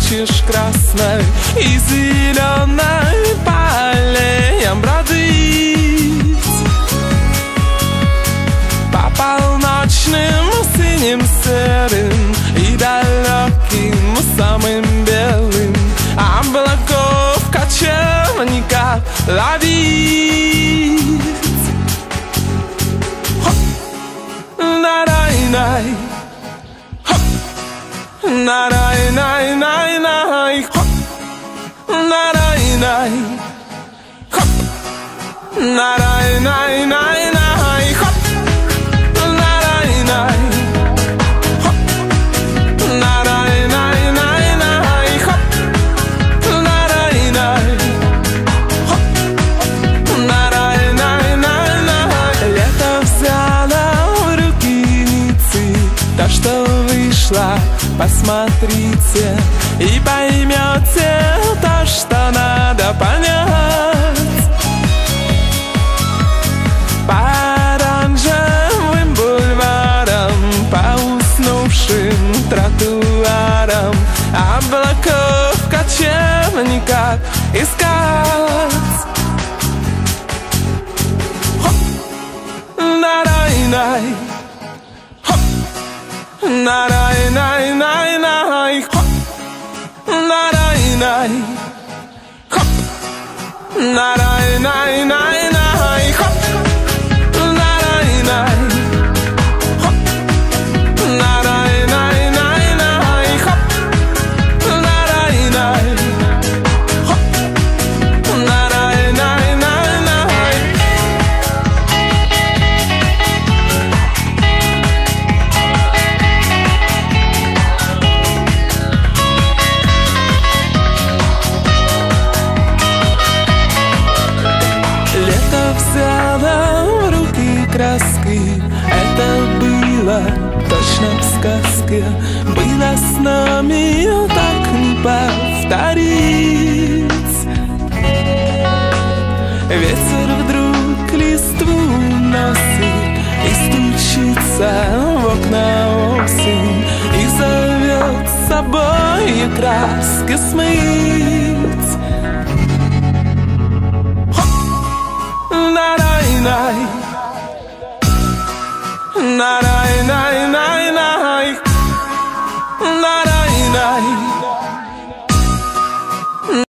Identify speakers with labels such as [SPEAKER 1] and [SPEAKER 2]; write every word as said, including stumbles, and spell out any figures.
[SPEAKER 1] хочешь красной и зеленой по аллеям бродить, по полночным синим серым и далеким самым белым облаков кочевника ловить. На-рай-най, на-рай-най-най-най, на-рай-най, на-рай-най-най-най, на-рай-най, на-рай-най-най-най, на-рай-най, на-рай-най-най. Лето взяло в руки Ниццы, то, что вышло, посмотрите и поймете то, что надо понять. По оранжевым бульварам, по уснувшим тротуарам облаков кочевника искать. На-рай-най, на-рай-най-най-най, на-рай-най, на-рай-най-най-най, на-рай-най, краски. Это было точно в сказке, было с нами так не повторить. Ветер вдруг листву носит и стучится в окна осень и зовет с собой краски смыть. На-рай-най, на